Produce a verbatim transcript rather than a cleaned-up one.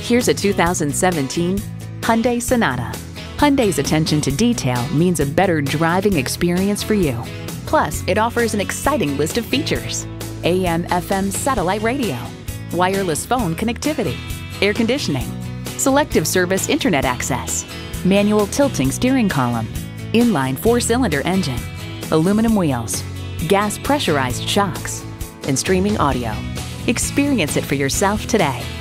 Here's a two thousand seventeen Hyundai Sonata. Hyundai's attention to detail means a better driving experience for you. Plus, it offers an exciting list of features: A M F M satellite radio, wireless phone connectivity, air conditioning, selective service internet access, manual tilting steering column, inline four-cylinder engine, aluminum wheels, gas pressurized shocks, and streaming audio. Experience it for yourself today.